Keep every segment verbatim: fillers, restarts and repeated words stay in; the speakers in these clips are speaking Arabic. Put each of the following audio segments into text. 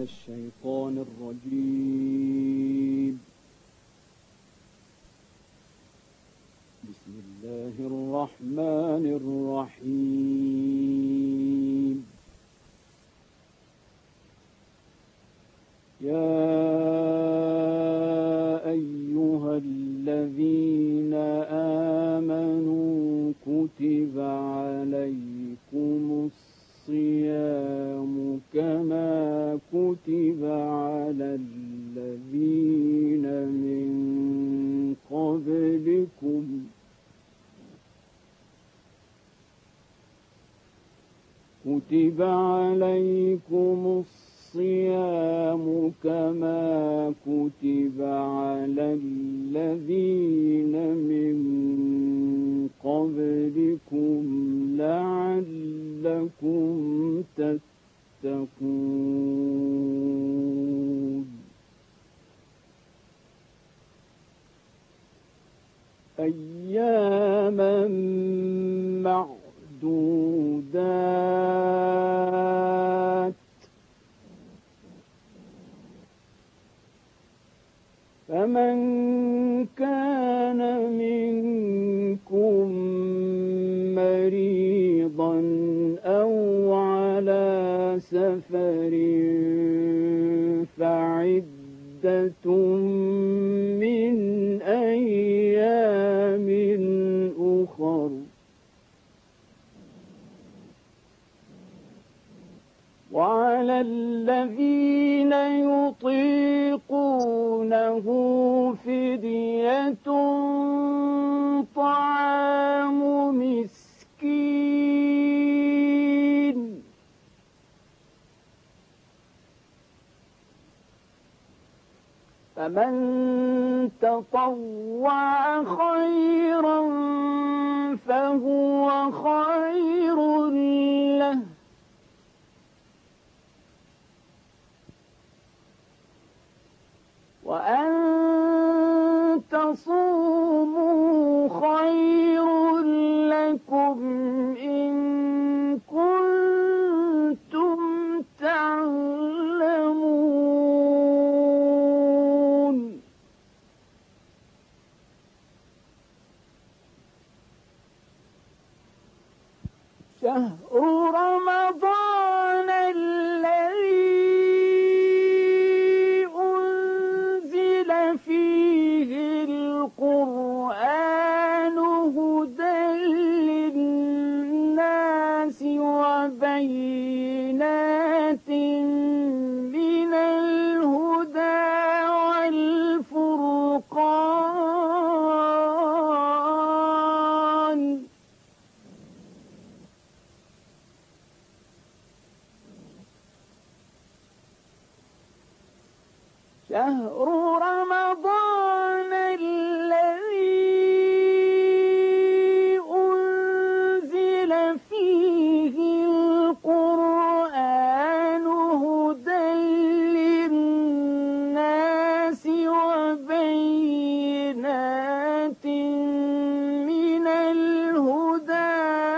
الشيطان الرجيم. بسم الله الرحمن الرحيم. يا أيها الذين آمنوا كتب عليكم الصيام كما كتب على الذين من قبلكم كتب عليكم الصيام كما كتب على الذين من قبلكم لعلكم تتقون. أياما معدودات فمن كان منكم مريضا أو على سفر فعدة من أيام أخر وعلى الذين يطيقونه فدية طعام مسكين فمن تطوع خيرا فهو خير له وأن تصوموا خير لكم إن كنتم تعلمون. شهر رمضان الذي فيه القرآن هدى للناس وبينات من الهدى والفرقان شهر رمضان الذي أنزل فيه القرآن هدى للناس وبينات من الهدى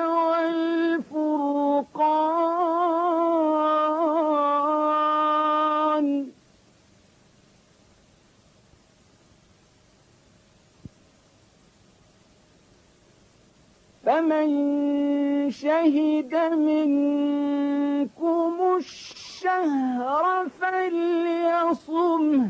والفرقان فمن شهد منكم الشهر فليصمه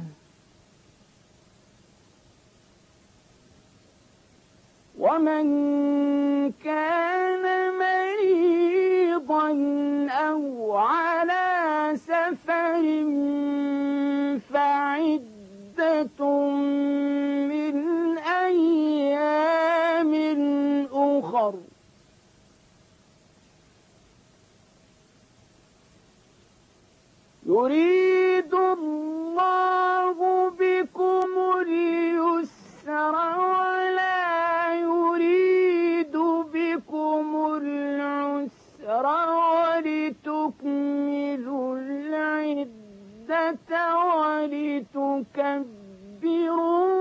ومن كان مريضا أو على سفر فعدة من أيام أخر يريد الله بكم اليسر ولا يريد بكم العسر ولتكملوا العدة ولتكبروا